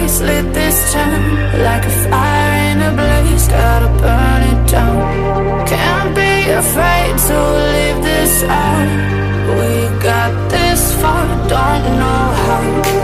face lit this town like a fire in a blaze, gotta burn it down. Can't be afraid to leave this out. We got this far, don't know how.